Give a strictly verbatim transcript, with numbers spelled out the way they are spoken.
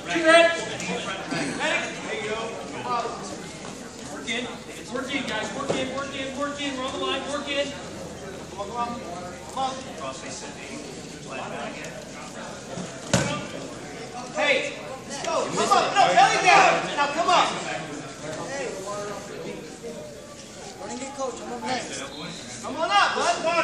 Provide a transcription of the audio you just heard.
You ready? Ready? There you go. Work in. Work in, guys. Work in, work in, work in. We're on the line. Work in. Come on, come on. Come on. Hey, let's go. Come on. No, belly down. Now, come on. Hey. Running good, coach. I'm up next. Come on up, bud.